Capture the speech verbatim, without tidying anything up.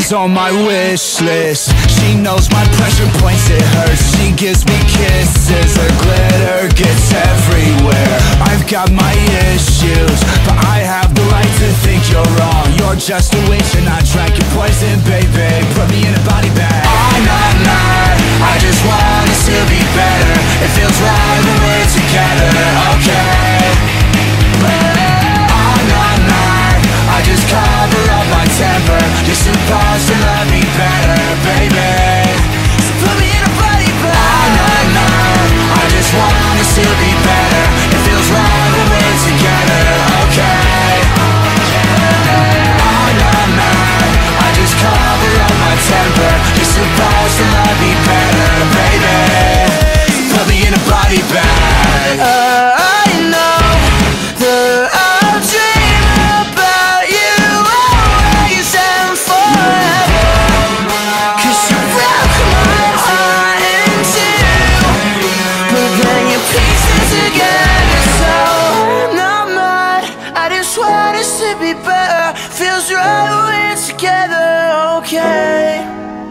she's on my wish list. She knows my pressure points, it hurts. She gives me kisses, her glitter gets everywhere. I've got my issues, but I have the right to think you're wrong. You're just a witch and I drank your poison, baby. Put me in a body bag. All night, night, I just want us to be better. It feels right when we're together, okay? All night, night, I just cover up my temper. You're supposed to love me better, baby. So put me in a body bag. All night, night, I just want us to be better. It feels right when we're together, okay? All night, night, I just cover up my temper. You're supposed to love me better, baby. So put me in a body bag. uh, I know that I'll dream about you always and forever. Cause you broke my heart in two, but then you pieced it together. So I'm not mad, I just want us to be better. Feels right when we're together, okay?